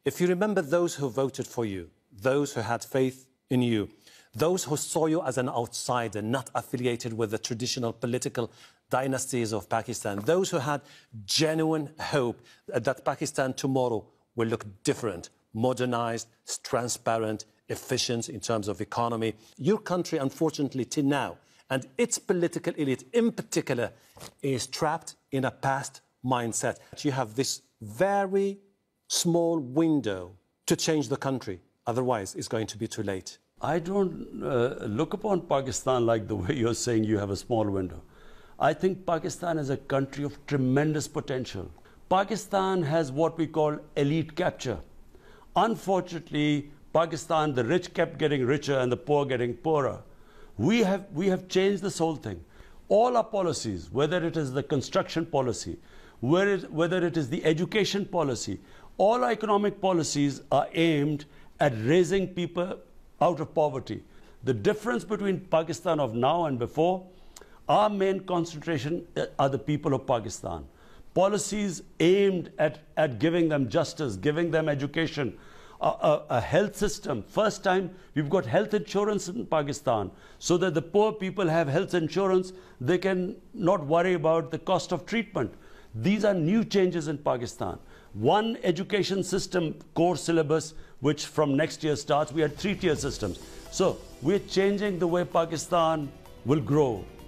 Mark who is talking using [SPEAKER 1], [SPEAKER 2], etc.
[SPEAKER 1] If you remember those who voted for you, those who had faith in you, those who saw you as an outsider, not affiliated with the traditional political dynasties of Pakistan, those who had genuine hope that Pakistan tomorrow will look different, modernized, transparent, efficient in terms of economy. Your country, unfortunately, till now, and its political elite in particular, is trapped in a past mindset. You have this very small window to change the country. Otherwise, it's going to be too late.
[SPEAKER 2] I don't look upon Pakistan like the way you're saying you have a small window. I think Pakistan is a country of tremendous potential. Pakistan has what we call elite capture. Unfortunately, Pakistan, the rich kept getting richer and the poor getting poorer. We have changed this whole thing. All our policies, whether it is the construction policy, whether it is the education policy, all our economic policies are aimed at raising people out of poverty. The difference between Pakistan of now and before, our main concentration are the people of Pakistan. Policies aimed at giving them justice, giving them education, a health system. First time we've got health insurance in Pakistan, so that the poor people have health insurance, they can not worry about the cost of treatment. These are new changes in Pakistan. One education system, core syllabus, which from next year starts, we had 3-tier systems. So we're changing the way Pakistan will grow.